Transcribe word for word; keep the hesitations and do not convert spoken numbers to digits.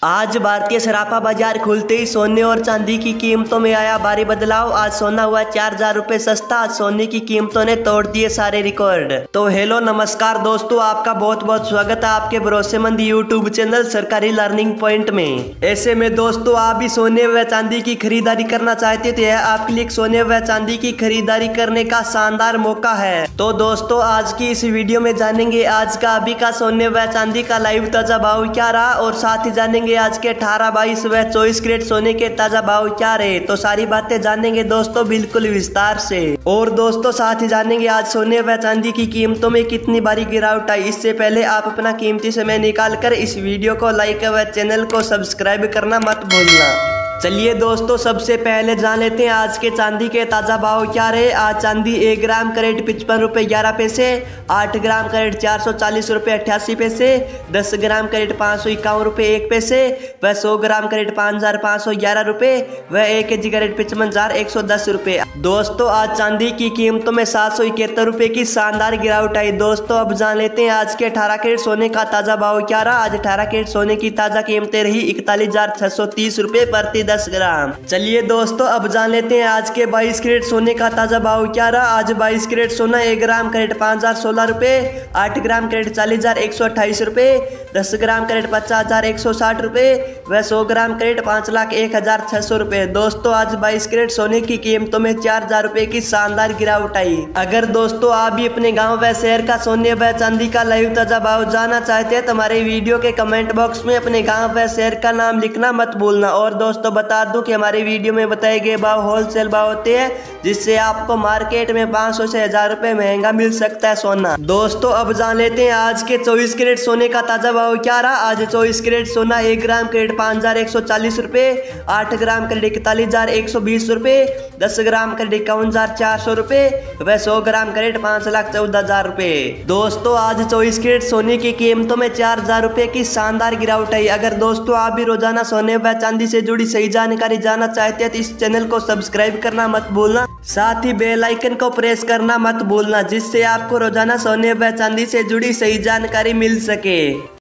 आज भारतीय सराफा बाजार खुलते ही सोने और चांदी की कीमतों में आया भारी बदलाव। आज सोना हुआ चार हजार रुपए सस्ता। आज सोने की कीमतों ने तोड़ दिए सारे रिकॉर्ड। तो हेलो नमस्कार दोस्तों, आपका बहुत बहुत स्वागत है आपके भरोसेमंद YouTube channel Sarkari learning point में। ऐसे में दोस्तों, आप भी सोने व चांदी की खरीदारी करना चाहते थे, आपके लिए सोने व चांदी की खरीदारी करने का शानदार मौका है। तो दोस्तों, आज की इस वीडियो में जानेंगे आज का अभी का सोने व चांदी का लाइव ताजा भाव क्या रहा, और साथ ही जानेंगे आज के अठारह बाईस व चौबीस कैरेट सोने के ताजा भाव क्या रहे। तो सारी बातें जानेंगे दोस्तों बिल्कुल विस्तार से। और दोस्तों साथ ही जानेंगे आज सोने व चांदी की कीमतों में कितनी भारी गिरावट आई। इससे पहले आप अपना कीमती समय निकाल कर इस वीडियो को लाइक व चैनल को सब्सक्राइब करना मत भूलना। चलिए दोस्तों, सबसे पहले जान लेते हैं आज के चांदी के ताजा भाव क्या रहे। आज चांदी एक ग्राम करेट पचपन रुपए ग्यारह पैसे, आठ ग्राम करेट चार सौ चालीस रुपए अट्ठासी पैसे, दस ग्राम करेट पाँच सौ इक्यावन रुपए एक पैसे, व सौ ग्राम करेट पाँच हजार पाँच सौ ग्यारह रुपए, व एक के जी करेट पचपन हजार एक सौ दस रुपए। दोस्तों आज चांदी की कीमतों में सात सौ इकहत्तर रुपए की शानदार गिरावट आई। दोस्तों अब जान लेते हैं आज के अठारह कैरेट सोने का ताजा भाव क्या रहा। आज अठारह कैरेट सोने की ताजा कीमतें रही इकतालीस हजार छह सौ तीस रुपए प्रति दस ग्राम। चलिए दोस्तों अब जान लेते हैं आज के बाईस कैरेट सोने का ताजा भाव क्या रहा। आज बाईस कैरेट सोना एक ग्राम करेट पाँच हजार सोलह रुपए, आठ ग्राम करेट चालीस हजार एक सौ अट्ठाईस रुपए, दस ग्राम करेट पचास हजार एक सौ साठ रुपए, व सौ ग्राम करेट पाँच लाख एक हजार छह सौ रुपए। दोस्तों आज बाईस कैरेट सोने की कीमतों में चार हजार रुपए की शानदार गिरावट आई। अगर दोस्तों आप भी अपने गाँव व शहर का सोने व चांदी का लाइव ताजा भाव जानना चाहते हैं तो हमारे वीडियो के कमेंट बॉक्स में अपने गाँव व शहर का नाम लिखना मत भूलना। और दोस्तों बता दूं कि हमारे वीडियो में बताए गए भाव होलसेल भाव होते हैं, जिससे आपको मार्केट में पाँच सौ से हजार रुपए महंगा मिल सकता है सोना। दोस्तों अब जान लेते हैं आज के चौबीस कैरेट सोने का ताजा भाव क्या रहा। आज चौबीस कैरेट सोना एक ग्राम करेट पाँच हजार एक सौ चालीस रुपए, आठ ग्राम करेट इकतालीस हजार एक सौ बीस रुपए, दस ग्राम करेट इक्यावन हजार चार सौ रुपए, व सौ ग्राम करेट पाँच लाख चौदह हजार रुपए। दोस्तों आज चौबीस कैरेट सोने की कीमतों में चार हजार रुपए की शानदार गिरावट आई। अगर दोस्तों आप भी रोजाना सोने व चांदी से जुड़ी सही जानकारी जानना चाहते हैं तो इस चैनल को सब्सक्राइब करना मत भूलना, साथ ही बेल आइकन को प्रेस करना मत भूलना, जिससे आपको रोजाना सोने व चांदी से जुड़ी सही जानकारी मिल सके।